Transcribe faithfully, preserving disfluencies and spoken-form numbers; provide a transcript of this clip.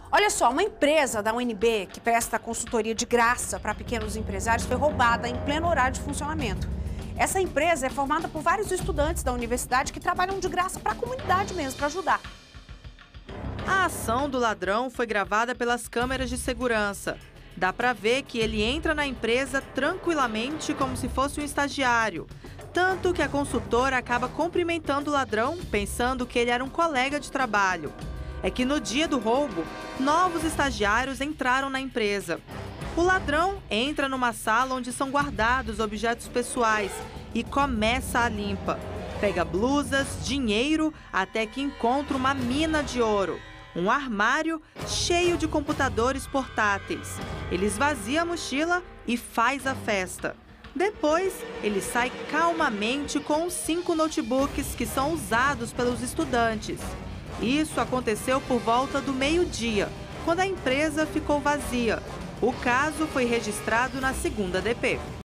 Olha só, uma empresa da U N B que presta consultoria de graça para pequenos empresários foi roubada em pleno horário de funcionamento. Essa empresa é formada por vários estudantes da universidade que trabalham de graça para a comunidade mesmo, para ajudar. A ação do ladrão foi gravada pelas câmeras de segurança. Dá para ver que ele entra na empresa tranquilamente como se fosse um estagiário. Tanto que a consultora acaba cumprimentando o ladrão, pensando que ele era um colega de trabalho. É que no dia do roubo, novos estagiários entraram na empresa. O ladrão entra numa sala onde são guardados objetos pessoais e começa a limpa. Pega blusas, dinheiro, até que encontra uma mina de ouro. Um armário cheio de computadores portáteis. Ele esvazia a mochila e faz a festa. Depois, ele sai calmamente com os cinco notebooks que são usados pelos estudantes. Isso aconteceu por volta do meio-dia, quando a empresa ficou vazia. O caso foi registrado na segunda D P.